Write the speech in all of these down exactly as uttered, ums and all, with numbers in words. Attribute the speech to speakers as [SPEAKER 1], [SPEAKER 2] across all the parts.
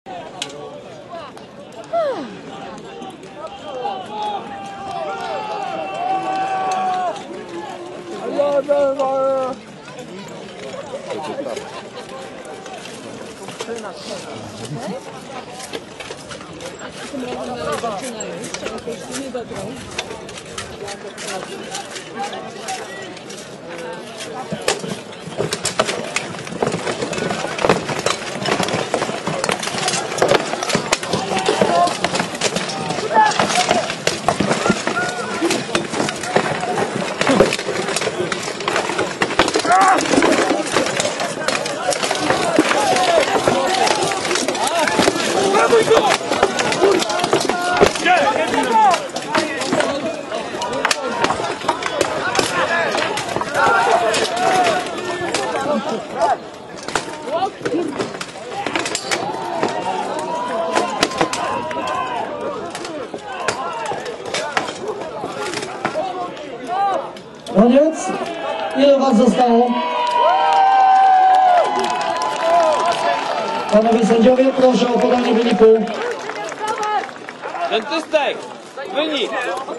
[SPEAKER 1] Koniec? Ile was zostało? Panowie sędziowie, proszę o podanie wyniku.
[SPEAKER 2] Dentystek! Wynik!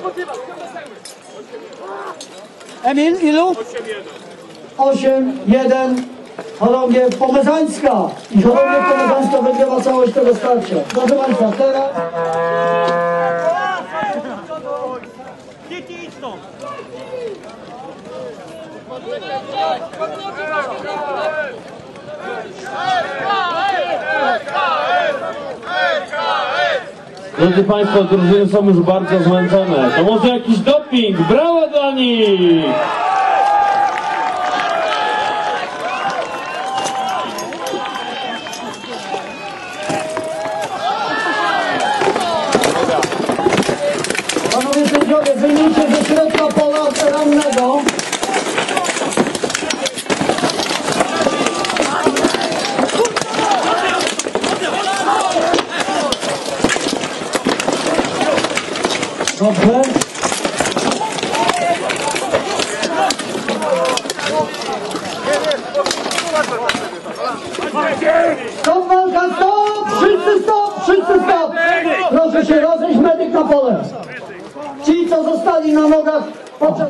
[SPEAKER 1] Emil, ilu? osiem jeden. Chorągiew Pomezańska. I Chorągiew Pomezańska wygrywa całość tego starcia. Proszę Państwa, teraz...
[SPEAKER 2] Drodzy Państwo, drużyny są już bardzo zmęczone. To może jakiś doping? Brawo dla nich!
[SPEAKER 1] Panowie sędziowie, wyjmijcie ze środka pola rannego. Dobrze. Stop walka, stop! Wszyscy stop! Wszyscy stop! Proszę się rozejść, medyk na pole. Ci, co zostali na nogach podczas...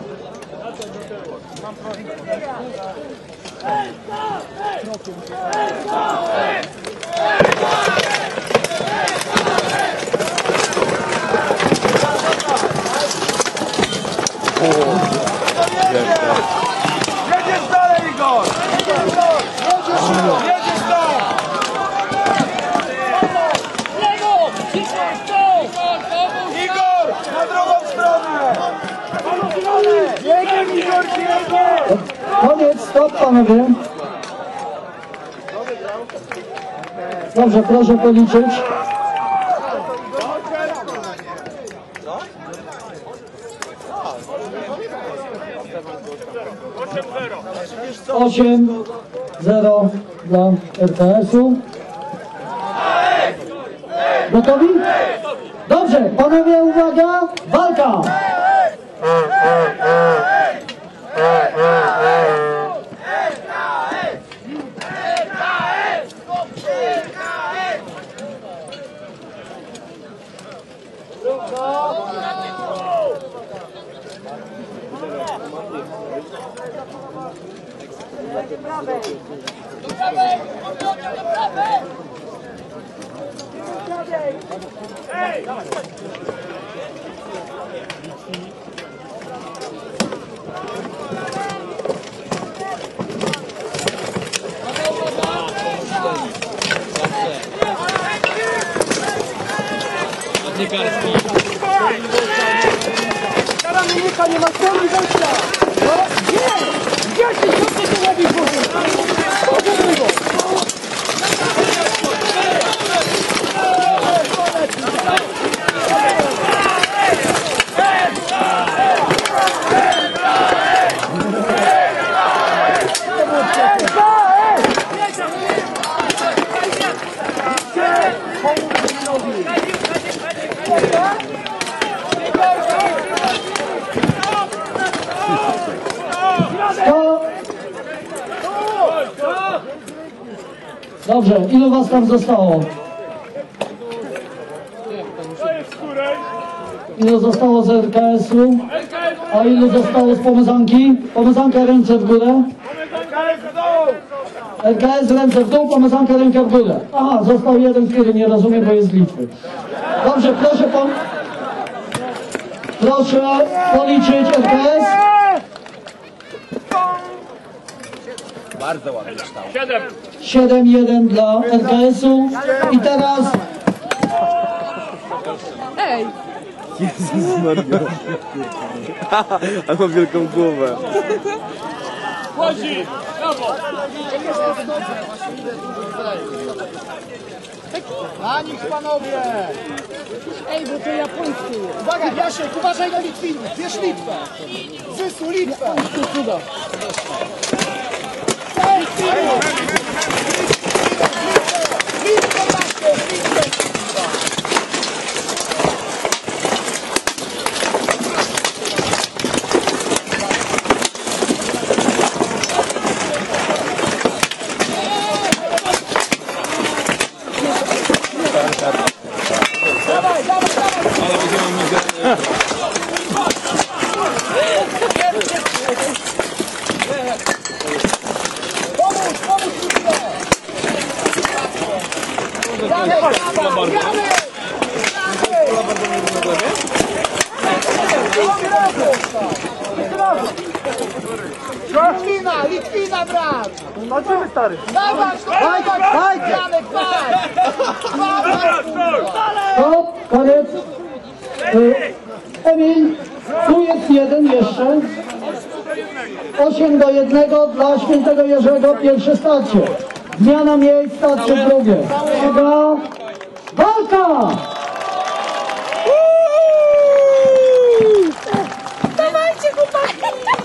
[SPEAKER 3] Jedziesz dalej, Igor! Jedziesz tam! Igor! Na drugą stronę! Jedziesz, Igor, jedziesz!
[SPEAKER 1] Koniec, stop panowie. Dobrze, proszę policzyć. osiem zero dla R T S-u. Gotowi? Dobrze, panowie, uwaga, walka!
[SPEAKER 3] Stara minuta, nie ma strony wejścia! No, gdzie? Gdzie ty, co ty tu robisz, Boże? Co to było?
[SPEAKER 1] Dobrze, ilu was tam zostało? Ile zostało z R K S-u? A ile zostało z Pomezanki? Pomezanka ręce w górę. R K S ręce w dół, Pomezanka rękę w górę. Aha, został jeden, który nie rozumie, bo jest z Litwy. Dobrze, proszę pan... Proszę policzyć R K S.
[SPEAKER 4] Bardzo ładnie stał.
[SPEAKER 1] siedem jeden dla R K S-u. I teraz...
[SPEAKER 5] Ej!
[SPEAKER 4] Jezus Maria. Ale ma wielką głowę.
[SPEAKER 3] Chodzi! Brawo!
[SPEAKER 6] Na nich panowie!
[SPEAKER 5] Ej, bo to japoński.
[SPEAKER 6] Uwaga, Jasiek, uważaj na Litwinów! Bierz Litwę! Zysu, Litwę!
[SPEAKER 5] Cuda.
[SPEAKER 6] Litwę, Jasiek, Litwę! Dawaj, dawaj, dawaj! Pomóż, pomóż Litwę! Janek, dawaj, Janek! Litwina, Litwina, brat!
[SPEAKER 3] Walczymy, stary!
[SPEAKER 6] Dawaj, dawaj, dawaj, Janek, dawaj! Dawaj, kurwa!
[SPEAKER 1] Stop, koniec. Y, Emil, tu jest jeden jeszcze. osiem do jednego dla Świętego Jerzego, pierwsze starcie. Zmiana miejsc, starcie drugie. Uwaga, walka!
[SPEAKER 5] Dawajcie, chłopaki!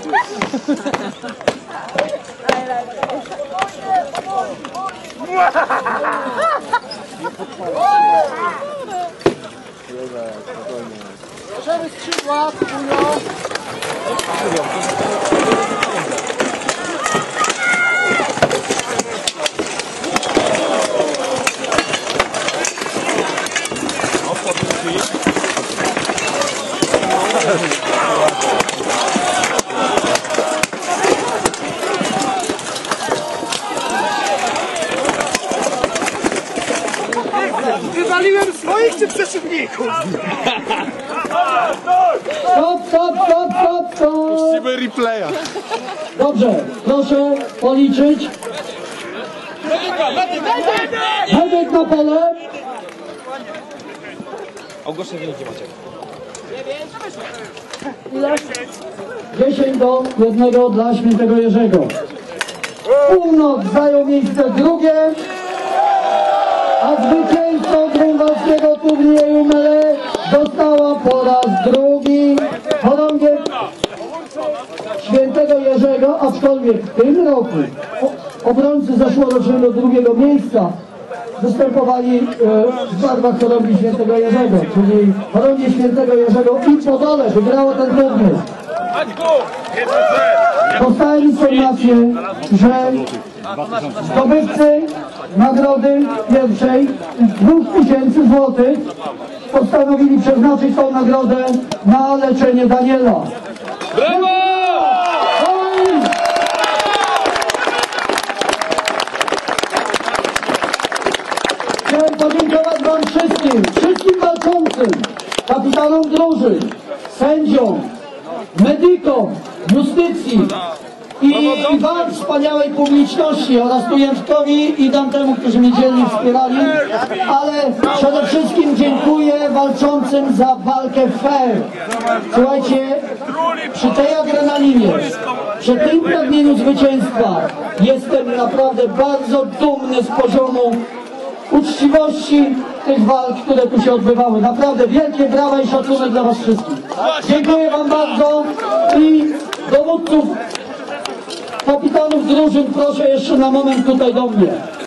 [SPEAKER 6] Bierzemy skrzydła, Punio. Wywaliłem swoich czy przeciwników?
[SPEAKER 1] Stop, stop, stop, stop, stop.
[SPEAKER 4] Puścimy replaya.
[SPEAKER 1] Dobrze, proszę policzyć. Medyk na pole.
[SPEAKER 4] Ogłoszę wyniki, Maciek.
[SPEAKER 1] dziesięć do jednego dla Świętego Jerzego. Północ zajął miejsce drugie, a zwycięzcą grunwaldzkiego turnieju Mele dostała po raz drugi chorągiew Świętego Jerzego, aczkolwiek w tym roku o- obrońcy zeszłorocznego drugiego miejsca występowali e, w barwach chorągwi Świętego Jerzego, czyli chorągwie Świętego Jerzego i Podole wygrało ten turniej. Dostałem informację, że zdobywcy nagrody pierwszej dwóch tysięcy złotych postanowili przeznaczyć tą nagrodę na leczenie Daniela.
[SPEAKER 2] Brawo!
[SPEAKER 1] Oj! Chciałem podziękować wam wszystkim, wszystkim walczącym, kapitanom drużyn, sędziom, medykom, justycji i, i wam wspaniałej publiczności oraz Tujemskowi i Dantemu, którzy mnie dzielnie wspierali, ale przede wszystkim dziękuję walczącym za walkę fair. Słuchajcie, przy tej adrenalinie, przy tym pragnieniu zwycięstwa jestem naprawdę bardzo dumny z poziomu uczciwości tych walk, które tu się odbywały. Naprawdę wielkie brawa i szacunek dla was wszystkich. Dziękuję wam bardzo i dowódców, kapitanów drużyn proszę jeszcze na moment tutaj do mnie.